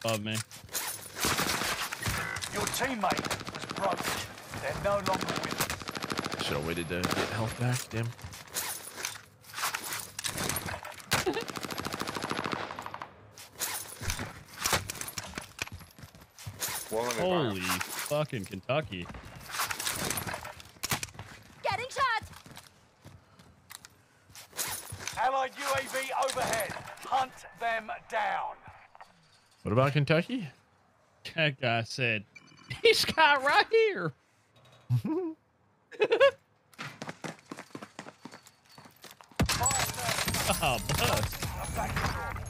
above me. Your teammate was broken. They're no longer with us. Should have waited to get health back. Damn. Holy fucking Kentucky. Getting shot! Allied UAV overhead. Hunt them down. What about Kentucky? That guy said, he's got right here. Oh, bud.